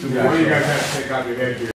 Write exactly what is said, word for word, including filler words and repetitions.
One of you guys have to take out your headgear.